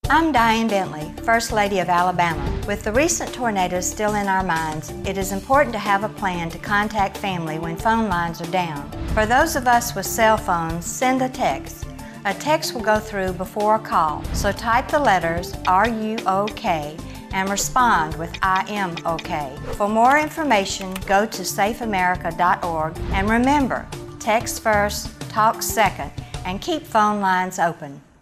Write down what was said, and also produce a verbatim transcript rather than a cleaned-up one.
I'm Diane Bentley, First Lady of Alabama. With the recent tornadoes still in our minds, it is important to have a plan to contact family when phone lines are down. For those of us with cell phones, send a text. A text will go through before a call, so type the letters "Are you okay?" and respond with "I am okay." For more information, go to safe america dot org, and remember, text first, talk second, and keep phone lines open.